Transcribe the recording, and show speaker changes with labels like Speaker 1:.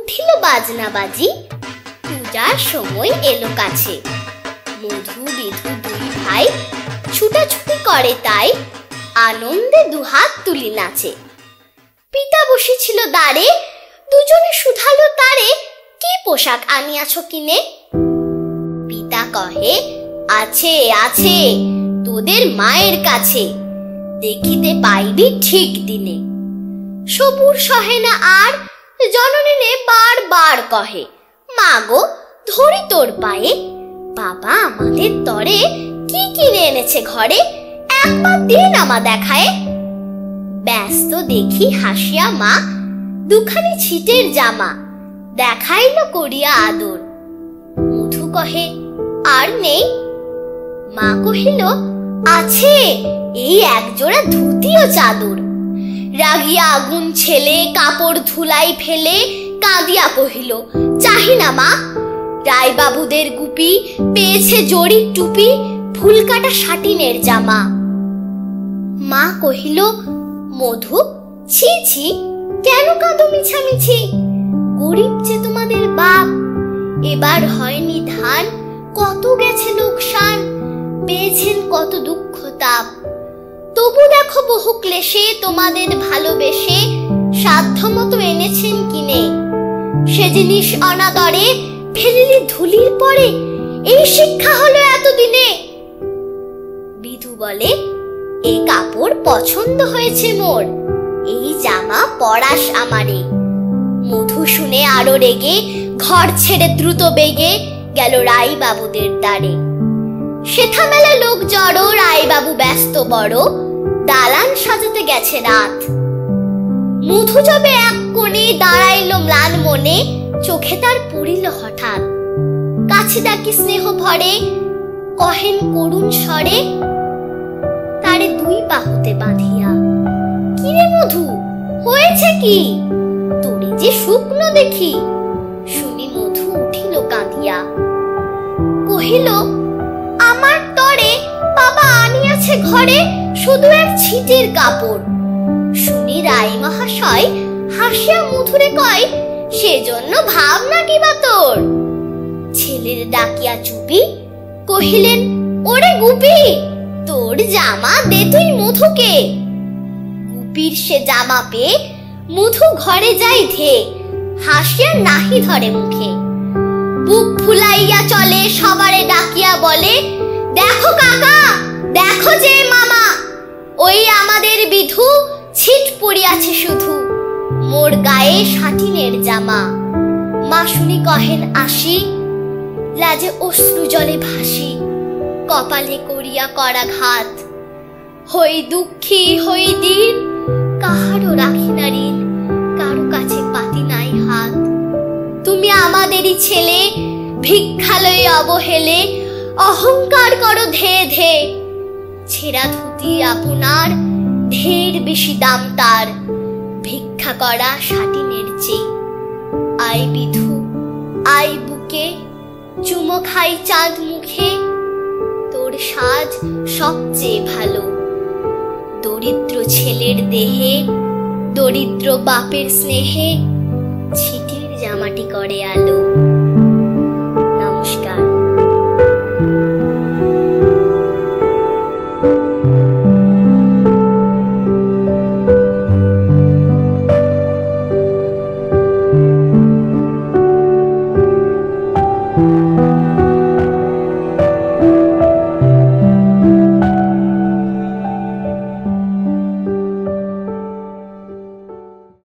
Speaker 1: উঠিল বাজনা বাজি, পূজার সময় এলো কাছে। মধু বিধু দুই ভাই ছুটাছুটি করে, তাই আনন্দে দুহাত তুলি নাচে। পিতা বসেছিল দ্বারে, দুজনে শুধালো তারে, কি পোশাক আনিয়াছ কিনে? পিতা কহে, আছে আছে তোদের মায়ের কাছে, দেখিতে পাইবি ঠিক দিনে। সবুর সহে না আর, জননীনে বারবার কহে, মাগো ধরি তোর পায়ে, বাবা আমাদের তরে কি কিনে এনেছে ঘরে, একবার দিন আমা দেখায়। ব্যস্ত দেখি হাসিয়া মা দুখানি ছিটের জামা, দেখাইল করিয়া আদর। মধু কহে, আর নেই? মা কহিল, আছে এই একজোড়া ধুতি ও চাদর। রাগিয়া আগুন ছেলে কাপড় ধুলাই ফেলে কাঁদিয়া কহিল, চাহি না মা। রায়বাবুদের গুপি পেয়েছে জরির টুপি, ফুল কাটা সাটিনের জামা। মা কহিল, মধু ছি ছি, কেন কাঁদো মিছামিছি? গরিব যে তোমাদের বাপ, এবার হয়নি ধান, কত গেছে লোকসান, পেয়েছেন কত দুঃখ তাপ। তবু দেখো বহু ক্লেশে তোমাদের ভালোবেসে সাধ্য মতো এনেছেন কিনে। সে জিনিস অনাদরে ফেলিলি ধুলির পরে, এই শিক্ষা হলো এতদিনে। বিধু বলে, এ কাপড় পছন্দ হয়েছে মোর, এই জামা পরাস আমারে। মধু শুনে আরো রেগে ঘর ছেড়ে দ্রুত বেগে গেল রায়বাবুদের দ্বারে। সেথা মেলা লোক জড়ো, রায়বাবু ব্যস্ত বড়, দালান সাজাতে গেছে রাত। মধু যাবে এক কোণে, দাঁড়াইল ম্লান মনে, চোখে তার পড়িল হঠাৎ। কাছে ডাকি স্নেহ ভরে, কহেন করুণ স্বরে, তারে দুই বাহুতে বাঁধিয়া, কিরে মধু হয়েছে কি? তোরে যে শুকনো দেখি। শুনি মধু উঠিল কাঁদিয়া, কহিল, আমার তরে বাবা আনিয়াছে ঘরে শুধু এক ছিটের কাপড়। শুনি রায় মহাশয় হাসিয়া মধুরে কয়, সেজন্য ভাবনা কি বা তোর? ছেলের ডাকিয়া চুপি কহিলেন, ওরে গুপি, তোর জামা দে তুই মধুকে। গুপির সে জামা পেয়ে মধু ঘরে যাই ধে, হাসিয়া নাহি ধরে মুখে। বুক ফুলাইয়া চলে, সবারে ডাকিয়া বলে, দেখো কাকা, দেখো যে মামা, ওই আমাদের বিধু ছিট পড়িয়াছে শুধু, মোর গায়ে সাটিনের জামা। মা শুনি কহেন আসি, লাজে অশ্রু জলে ভাসি, কপালে করিয়া করাঘাত। হই দুঃখী হই দিন, কাহারও রাখি না ঋণ, কারো কাছে পাতি নাই হাত। তুমি আমাদেরই ছেলে, ভিক্ষালয়ে অবহেলে অহংকার করো ধে ধে। ছেঁড়া ধুতি আপনার, ঢের বেশি দাম তার, ভিক্ষা করা সাটিনের চেয়ে। আই বিধু আই বুকে, চুমো খাই চাঁদ মুখে, তোর সাজ সবচেয়ে ভালো। দরিদ্র ছেলের দেহে, দরিদ্র বাপের স্নেহে, ছিটের জামাটি করে আলো।